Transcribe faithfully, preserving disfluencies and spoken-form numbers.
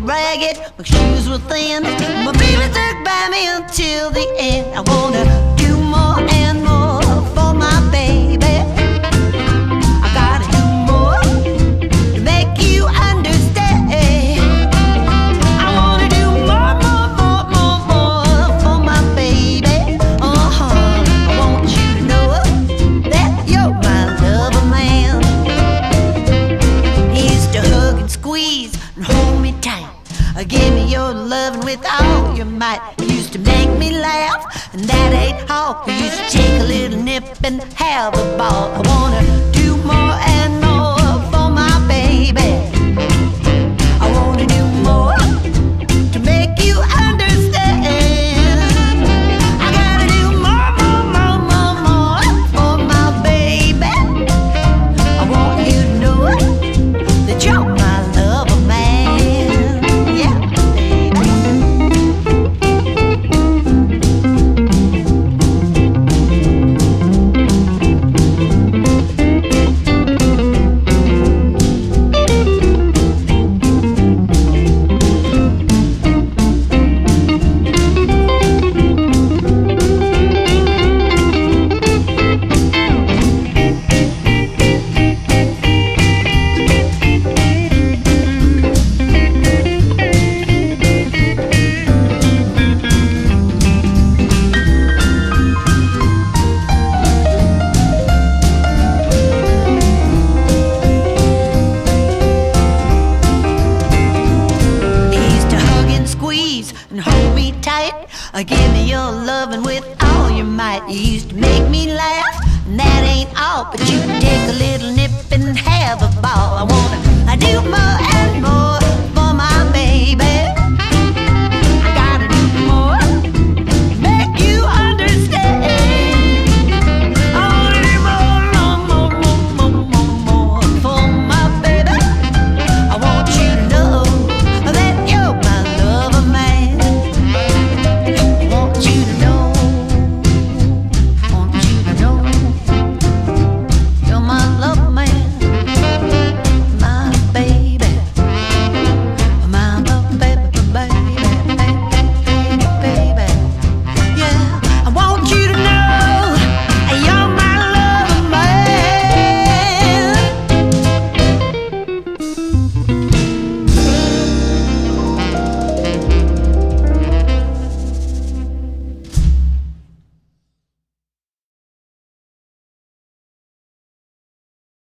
ragged, my shoes were thin. My baby stuck by me until the end. I wanna do more and more for my baby. I gotta do more to make you understand. I wanna do more, more, more, more, more for my baby. Uh-huh. I want you to know that you're my lover man. He used to hug and squeeze and hold me tight. Give me your loving with all your might. You used to make me laugh, and that ain't all. You used to take a little nip and have a ball. I wanna do more and more for my baby. I wanna do more to make you understand. I gotta do more, more, more, more, more for my baby. I want you to know that you're my lover man. Yeah. And hold me tight. Uh, give me your loving with all your might. You used to make me laugh, and that ain't all. But you can take a little nip and have a ball. I wanna I do more and more